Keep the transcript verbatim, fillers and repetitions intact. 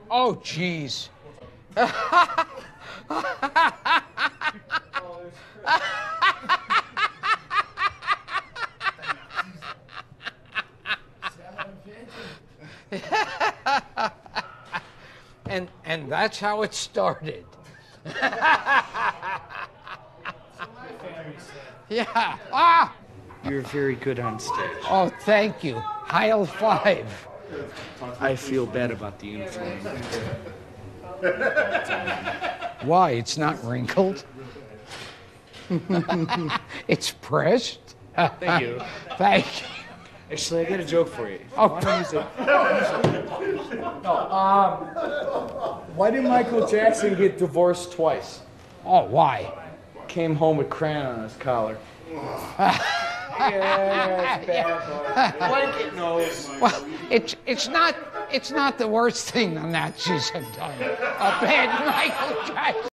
Oh, jeez. and and that's how it started. Yeah. Ah. You're very good on stage. Oh, thank you. Heil five. I feel bad about the uniform. Why? It's not wrinkled. It's pressed. Thank you. Thank you. Actually, I got a joke for you. Oh. Why don't you say- No, um, why did Michael Jackson get divorced twice? Oh, why? Came home with crayon on his collar. Yeah, it's bad, but blanket nose. Well, it's it's not it's not the worst thing the Nazis have done. A bad Michael Jackson.